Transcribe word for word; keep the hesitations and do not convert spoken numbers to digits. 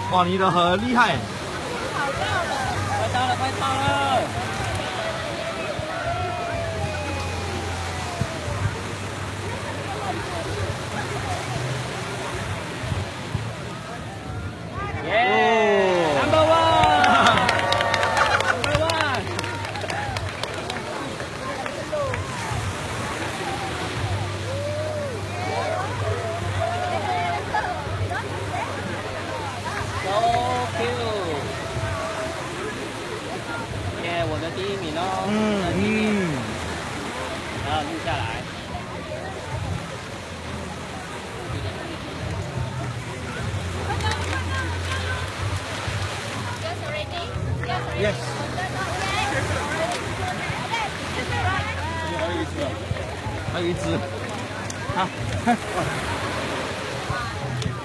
哇，你的很厉害。 快到了，快到了。耶 ，Number one，Number one。So cute。耶，我的第一名哦。 嗯嗯。 然后录下来。 Yes。还有一只。好。